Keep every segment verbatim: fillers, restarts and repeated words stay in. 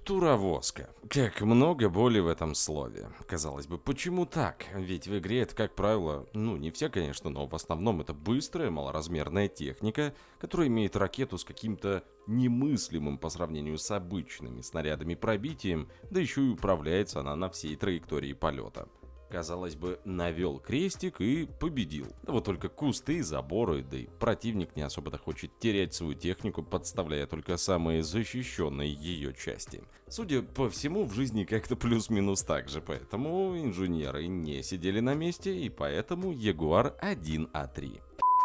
Птуровозка. Как много боли в этом слове. Казалось бы, почему так? Ведь в игре это, как правило, ну не все, конечно, но в основном это быстрая, малоразмерная техника, которая имеет ракету с каким-то немыслимым по сравнению с обычными снарядами пробитием, да еще и управляется она на всей траектории полета. Казалось бы, навел крестик и победил. Да вот только кусты, заборы, да и противник не особо-то хочет терять свою технику, подставляя только самые защищенные ее части. Судя по всему, в жизни как-то плюс-минус так же, поэтому инженеры не сидели на месте, и поэтому Ягуар один А три.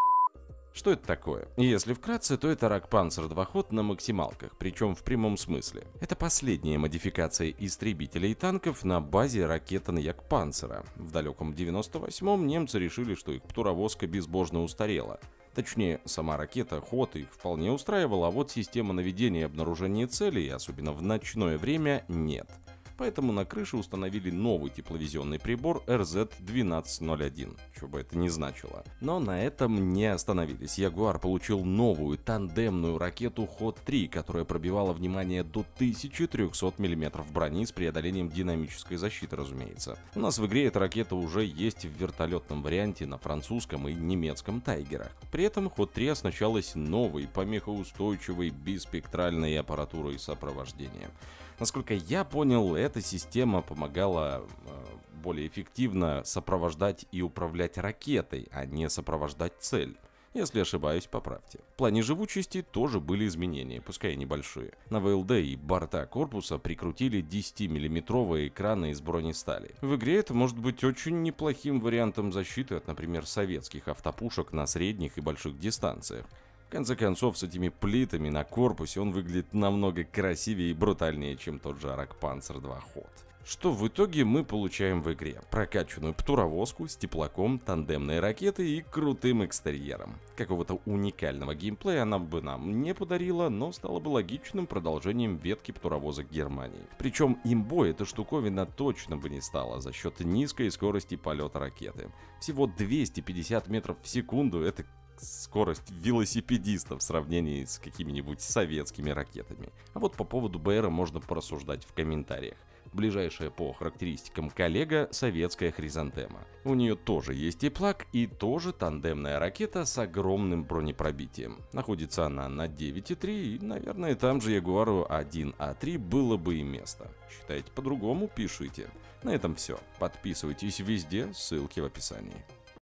Что это такое? Если вкратце, то это Рокпанцер два ход на максималках, причем в прямом смысле. Это последняя модификация истребителей и танков на базе ракеты Ягпанцера. В далеком девяносто восьмом немцы решили, что их птуровозка безбожно устарела. Точнее, сама ракета, ход их вполне устраивала, а вот система наведения и обнаружения целей, особенно в ночное время, нет. Поэтому на крыше установили новый тепловизионный прибор эр зет двенадцать ноль один, что бы это ни значило. Но на этом не остановились. Ягуар получил новую тандемную ракету ход три, которая пробивала внимание до тысячи трёхсот миллиметров брони с преодолением динамической защиты, разумеется. У нас в игре эта ракета уже есть в вертолетном варианте на французском и немецком тайгерах. При этом ход три оснащалась новой, помехоустойчивой биспектральной аппаратурой сопровождения. Насколько я понял, эта система помогала э, более эффективно сопровождать и управлять ракетой, а не сопровождать цель. Если ошибаюсь, поправьте. В плане живучести тоже были изменения, пускай и небольшие. На вэ эл дэ и борта корпуса прикрутили десятимиллиметровые экраны из бронестали. В игре это может быть очень неплохим вариантом защиты от, например, советских автопушек на средних и больших дистанциях. В конце концов, с этими плитами на корпусе он выглядит намного красивее и брутальнее, чем тот же Рокпанцер два ход. Что в итоге мы получаем в игре? Прокачанную птуровозку с теплаком, тандемной ракетой и крутым экстерьером. Какого-то уникального геймплея она бы нам не подарила, но стала бы логичным продолжением ветки птуровозок Германии. Причем имбой эта штуковина точно бы не стала за счет низкой скорости полета ракеты. Всего двести пятьдесят метров в секунду — это скорость велосипедиста в сравнении с какими-нибудь советскими ракетами. А вот по поводу бэ эра можно порассуждать в комментариях. Ближайшая по характеристикам коллега — советская Хризантема. У нее тоже есть теплак и тоже тандемная ракета с огромным бронепробитием. Находится она на девять и три, и, наверное, там же Ягуару один А три было бы и место. Считаете по-другому — пишите. На этом все. Подписывайтесь везде, ссылки в описании.